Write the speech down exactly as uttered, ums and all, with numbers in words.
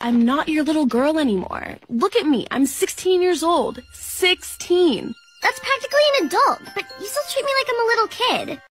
I'm not your little girl anymore. Look at me. I'm sixteen years old. sixteen. That's practically an adult, but you still treat me like I'm a little kid.